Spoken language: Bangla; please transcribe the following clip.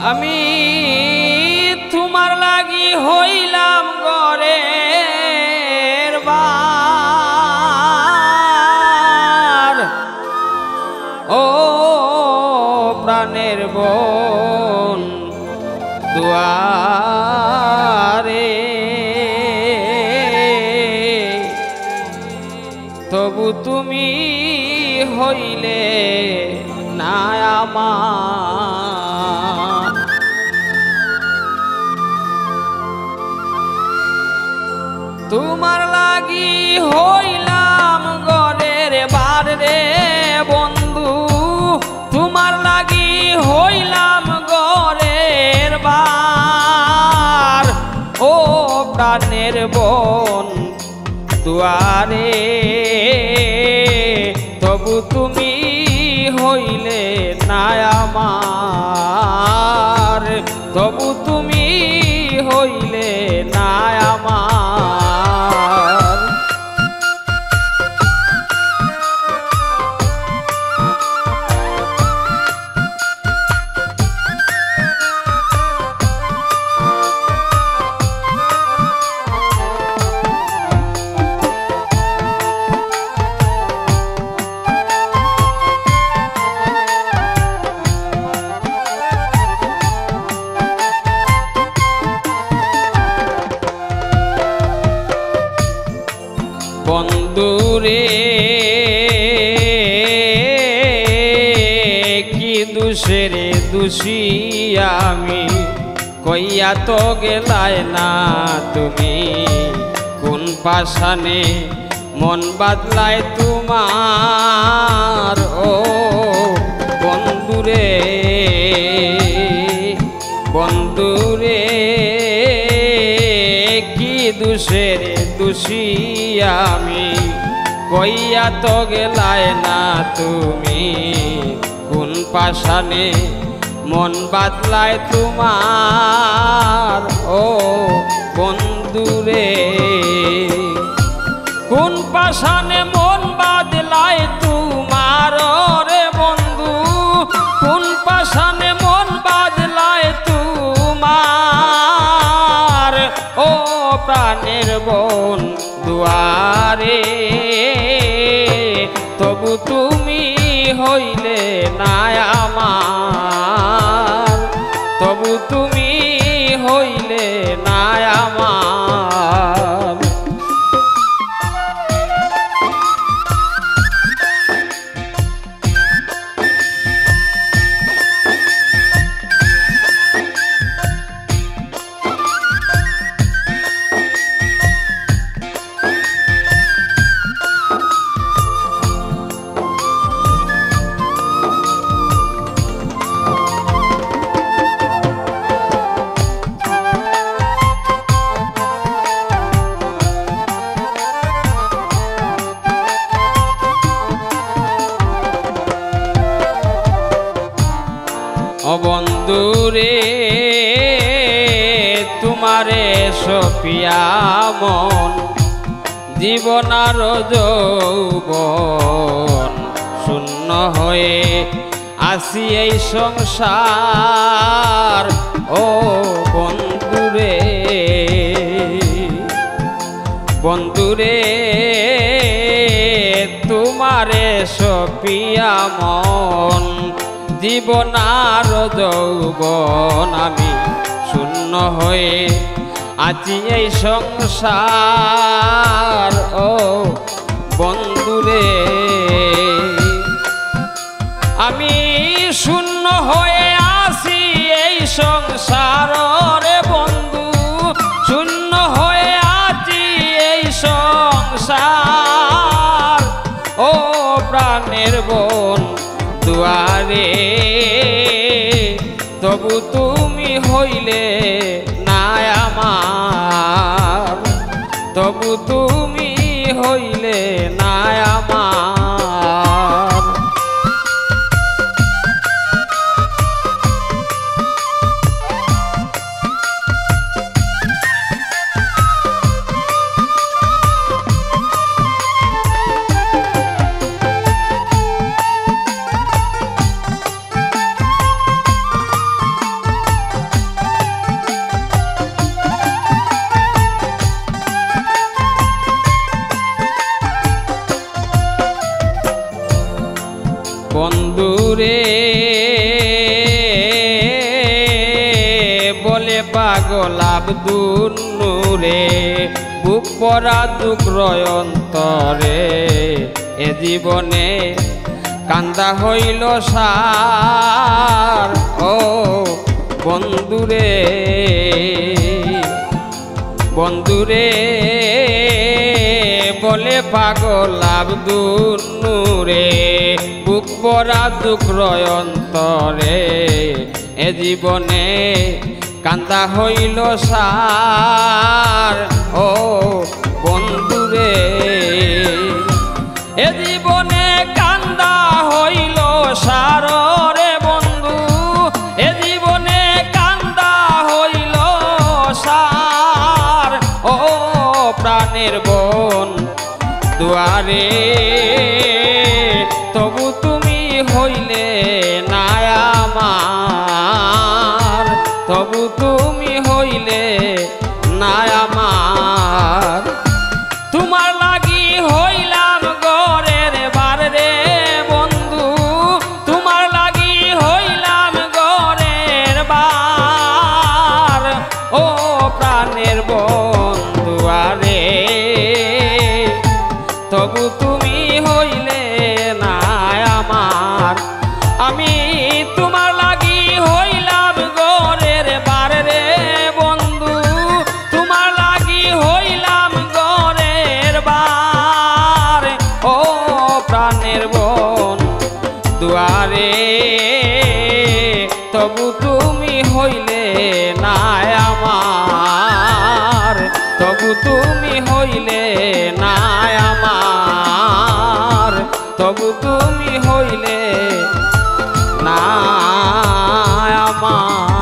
আমি তোমার লাগি হইলাম ঘরের বার, ও প্রাণের বোন দুয়ারে, তবু তুমি হইলে না আমার। তোমার লাগি হইলাম ঘরের বার রে বন্ধু, তোমার লাগি হইলাম ঘরের বার, ও প্রাণের বোন দুয়ারে, তবু তুমি হইলে না আমার, তবু তুমি হইলে না আমার। বন্ধুরে কি দোষেরে দোষী আমি, কইয়া তো গেলায় না তুমি, কোন পাশানে মন বাদলায় তোমার, ও বন্ধুরে বন্ধুরে কি দোষেরে দোষী আমি, কইয়া তো গেলায় না তুমি, কোন পাশানে মন বাদলায় তোমার, ও বন্ধুরে কোন পাশানে মন বাদলায় তোমার, রে বন্ধু কোন পাশানে মন বাদলায় তোমার, ও প্রাণের বোন দুয়ারে, তবু তুমি হইলে না আমার, তবু তুমি হইলে না আমার। ও বন্ধুরে তোমারে সপিয়া মন, জীবন আর যৌবন শূন্য হয়ে আসি এই সংসার, ও বন্ধুরে বন্ধুরে তোমারে সপিয়া মন, জীবন আর যৌবন আমি শূন্য হয়ে আছি এই সংসার, ও বন্ধুরে আমি শূন্য হয়ে আছি এই সংসার, রে বন্ধু শূন্য হয়ে আছি এই সংসার, ও প্রাণের বোন দুয়ারে, তবু তুমি হইলে না আমার, তবু তুমি হইলে না আমার। বন্ধুরে বলে পাগল আব্দুল নূরে বুক পরা দুঃখ অন্তরে এ জীবনে কান্দা হইল সার ও বন্ধুরে বন্ধুরে বলে পাগল আব্দুল নূরে বুক পরা দুঃখ অন্তরে এ জীবনে কান্দা হইল সার ও বন্ধুরে এ জীবনে কান্দা হইল সার রে বন্ধু এ জীবনে কান্দা হইল সার ও প্রাণের বোন দুয়ারে তবু তুমি হইলে না আমার তবু তুমি হইলে না আমার তোমার লাগি হইলাম গরের বার রে বন্ধু তোমার লাগি হইলাম গরের বার ও প্রাণের বন্ধু আরে তবু তুমি হইলে না আমার আমি তোমার লাগি হইলাম গরের বার রে বন্ধু তোমার লাগি হইলাম গরের বার ও প্রাণের বোন দুয়ারে তবু তুমি হইলে না আমার তবু তুমি হইলে না আমার তবু তুমি হইলে না আমার